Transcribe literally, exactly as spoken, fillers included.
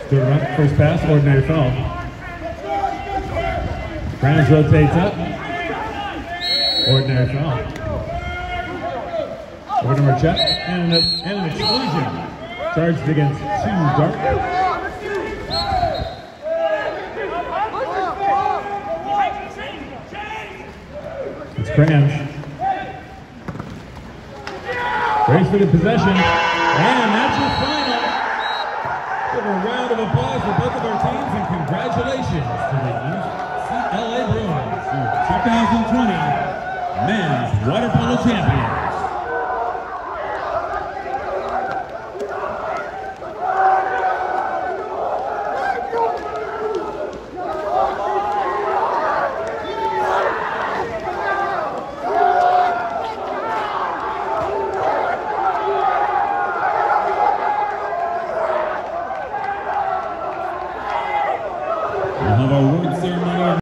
Good run, first pass, ordinary foul. Browns rotates up. Ordinary foul. Over number check, and, a, and an exclusion. Charged against two dark. It's Cranch. Race for the possession, and that's your final. Give a round of applause for both of our teams, and congratulations to the U C L A Bruins, twenty twenty Men's Water Polo Champions. We'll have our award ceremony.